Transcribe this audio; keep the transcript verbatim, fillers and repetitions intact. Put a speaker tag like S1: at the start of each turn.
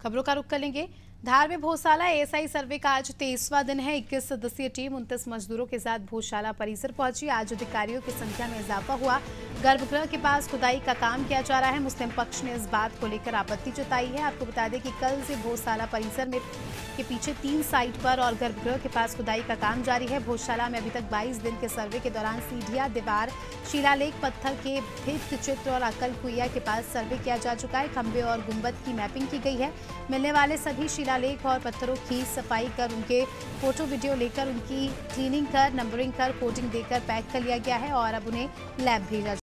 S1: खबरों का रुख कर लेंगे। धार में भोजशाला एएसआई सर्वे का आज तेईसवां दिन है। इक्कीस सदस्यीय टीम उनतीस मजदूरों के साथ भोजशाला परिसर पहुंची। आज अधिकारियों की संख्या में इजाफा हुआ। गर्भगृह के पास खुदाई का काम किया जा रहा है। मुस्लिम पक्ष ने इस बात को लेकर आपत्ति जताई है। आपको बता दें कि कल से भोजशाला परिसर में के पीछे तीन साइट पर और गर्भगृह के पास खुदाई का काम जारी है। भोजशाला में अभी तक बाईस दिन के सर्वे के दौरान सीढ़ियां, दीवार, शिलालेख, पत्थर के भित्ति चित्र और अकल कुइया के पास सर्वे किया जा चुका है। खंबे और गुंबद की मैपिंग की गई है। मिलने वाले सभी शिलालेख और पत्थरों की सफाई कर उनके फोटो वीडियो लेकर उनकी क्लीनिंग कर, नंबरिंग कर, कोटिंग देकर पैक कर लिया गया है और अब उन्हें लैब भेजा